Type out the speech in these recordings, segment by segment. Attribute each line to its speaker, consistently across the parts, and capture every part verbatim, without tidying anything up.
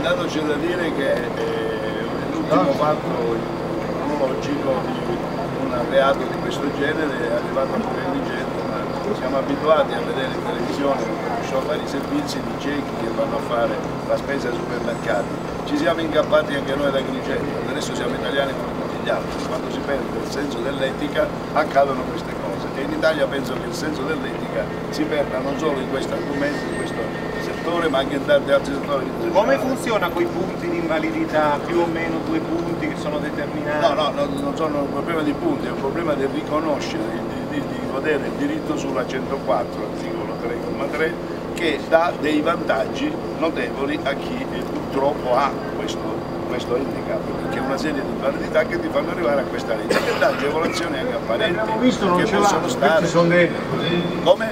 Speaker 1: intanto c'è da dire che eh, l'ultimo fatto cronologico di un reato di questo genere è arrivato a poco indigente, ma siamo abituati a vedere in televisione fare i servizi di ciechi che vanno a fare la spesa ai supermercati. Ci siamo incappati anche noi ad Agrigento, adesso siamo italiani come tutti gli altri. Quando si perde il senso dell'etica accadono queste cose e in Italia penso che il senso dell'etica si perda non solo in questo argomento, in questo settore, ma anche in tanti altri settori.
Speaker 2: Come funziona quei punti di invalidità, più o meno due punti che sono determinati?
Speaker 1: No, no, no, non sono un problema di punti, è un problema di riconoscere, di, di, di godere il diritto sulla centoquattro, articolo tre comma tre, che dà dei vantaggi notevoli a chi purtroppo ha questo, questo handicap, perché è una serie di invalidità che ti fanno arrivare a questa legge, che dà agevolazioni anche apparenti,
Speaker 3: abbiamo visto, non
Speaker 1: che possono stare.
Speaker 3: Sono dei...
Speaker 1: Come?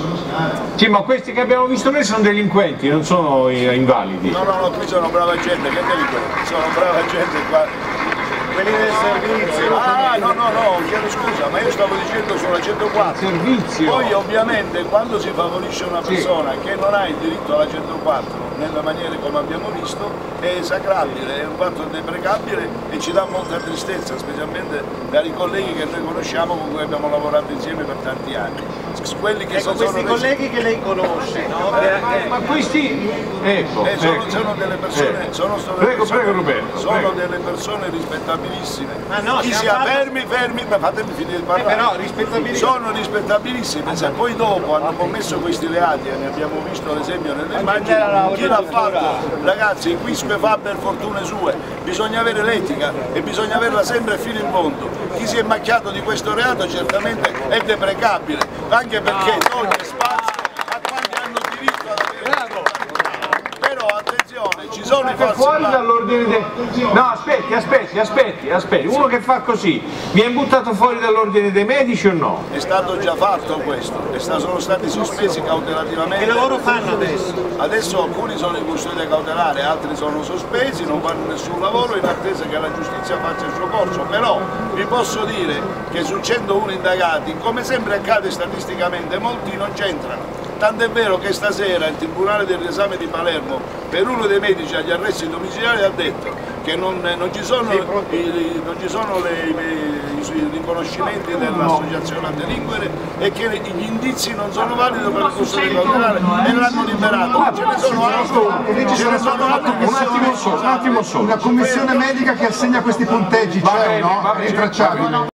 Speaker 3: Sì, ma questi che abbiamo visto noi sono delinquenti, non sono invalidi.
Speaker 1: No, no, no, qui sono brava gente, che delinquenti, sono brava gente qua.
Speaker 2: Quelli del servizio.
Speaker 1: Ah, no, no, no, chiedo scusa, ma io stavo dicendo sulla centoquattro.
Speaker 3: Servizio.
Speaker 1: Poi ovviamente quando si favorisce una persona sì. che non ha il diritto alla centoquattro nella maniera come abbiamo visto, è esecrabile, è un fatto deprecabile e ci dà molta tristezza, specialmente dai colleghi che noi conosciamo, con cui abbiamo lavorato insieme per tanti anni. Quelli che
Speaker 2: ecco,
Speaker 1: sono
Speaker 2: questi
Speaker 1: resi...
Speaker 2: colleghi che lei conosce, no?
Speaker 3: Eh, ma questi ecco,
Speaker 1: eh, sono,
Speaker 3: ecco.
Speaker 1: sono delle persone,
Speaker 3: eh.
Speaker 1: sono, sono
Speaker 3: prego,
Speaker 1: persone,
Speaker 3: prego, Roberto,
Speaker 1: sono
Speaker 3: prego.
Speaker 1: delle persone rispettabilissime.
Speaker 2: Ah, no,
Speaker 1: chi sia
Speaker 2: parlando...
Speaker 1: fermi, fermi, ma fatemi finire di parlare.
Speaker 2: Eh, però, rispettabilissime.
Speaker 1: Sono rispettabilissime, se poi dopo hanno commesso questi reati, e ne abbiamo visto l'esempio nelle immagini, chi l'ha fatto? Ragazzi, qui fa per fortune sue, bisogna avere l'etica e bisogna averla sempre fino in fondo. Chi si è macchiato di questo reato certamente è deprecabile, anche perché toglie spazio a quanti hanno diritto ad avere. Però attenzione, ci sono i falsi
Speaker 3: fuori dall'ordine dei... No, aspetti, aspetti, aspetti, aspetti. Uno che fa così, viene buttato fuori dall'ordine dei medici o no?
Speaker 1: È stato già fatto questo, sono stati sospesi cautelativamente.
Speaker 2: Che lavoro fanno adesso?
Speaker 1: Adesso alcuni sono in custodia cautelare, altri sono sospesi, non fanno nessun lavoro in attesa che la giustizia faccia il suo corso, però vi posso dire che su centouno indagati, come sempre accade statisticamente, molti non c'entrano. Tant'è vero che stasera il Tribunale del Riesame di Palermo, per uno dei medici agli arresti domiciliari, ha detto che non, non ci sono, i, non ci sono le, le, i riconoscimenti dell'associazione a delinquere e che gli indizi non sono validi per il custodia cautelare e l'hanno liberato. Ce ne sono altri, ce ne sono altri che
Speaker 4: un attimo solo, un attimo solo. Una commissione medica che assegna questi punteggi, c'è o no? Rintracciabili.